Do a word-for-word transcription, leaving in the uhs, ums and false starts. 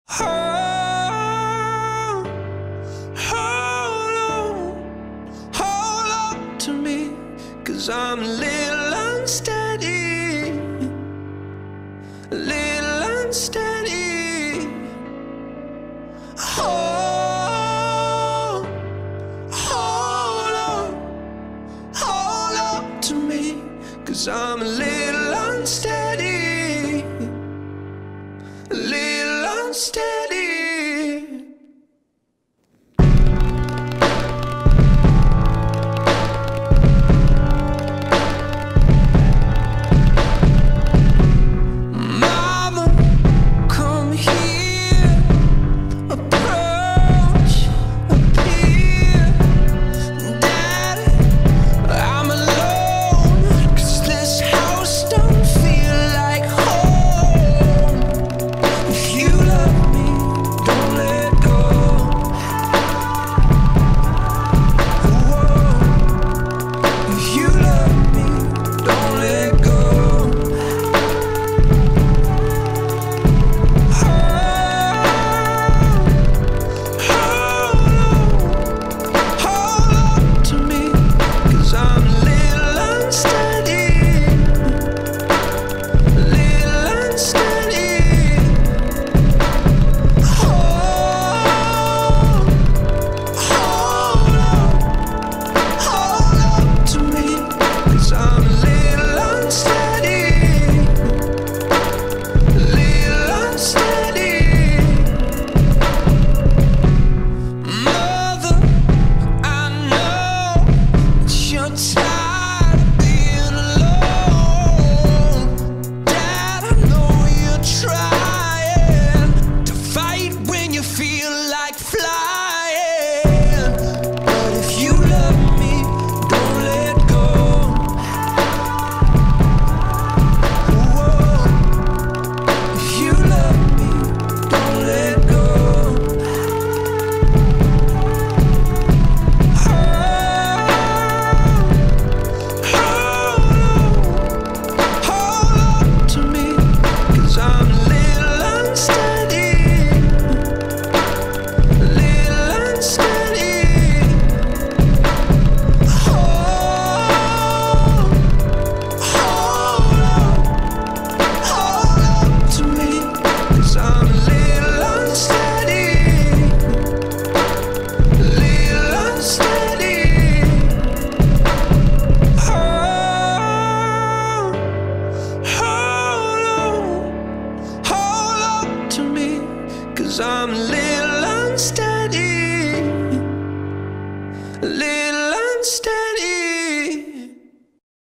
Hold, hold on, hold on to me, 'cause I'm a little unsteady, a little unsteady. Hold, hold on, hold on to me, 'cause I'm a little unsteady, a little unsteady. Mama, come here, approach, appear. Daddy, I'm alone, 'cause this house don't feel like home. If you love me, don't let go. Whoa. If you love me, don't let go. Hold, hold on to me, 'cause I'm a little unsteady, a little unsteady. Hold, hold on, hold on to me, 'cause I'm a little unsteady, a little unsteady. Mother, I know that you're tired of being alone. Dad, I know you're trying to fight when you feel like flying. But if you love me, don't let go. Whoa. If you love me, don't let go. Hold on to me, 'cause I'm a little unsteady, a little unsteady. Hold, hold on, hold on to me, 'cause I'm a little unsteady, a little unsteady. Hold, hold on, hold on to me, 'cause I'm a little